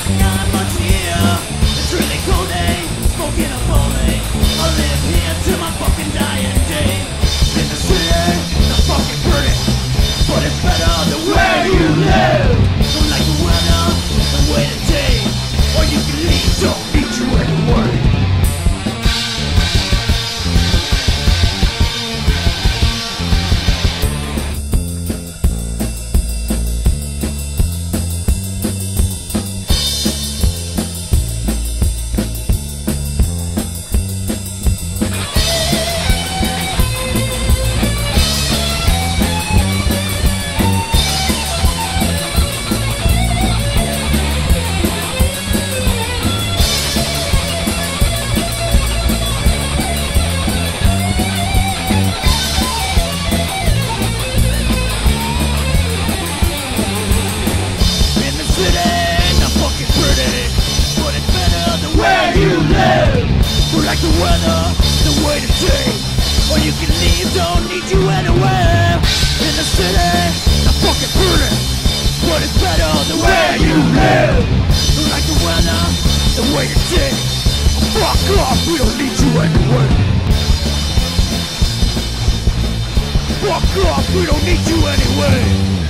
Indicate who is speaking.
Speaker 1: not much here. It's really cold, eh? Smoking a bowling. I'll live here till my fucking dying day. In the city, the fucking pretty, but it's better the way you live. Don't like the weather, the way the day, or you can leave, don't need you anyway. Like the weather, the way to take, or you can leave, don't need you anywhere. In the city, the fucking pretty, but it's better the way you live. Don't like the weather, the way to take, fuck off, we don't need you anyway. Fuck off, we don't need you anyway.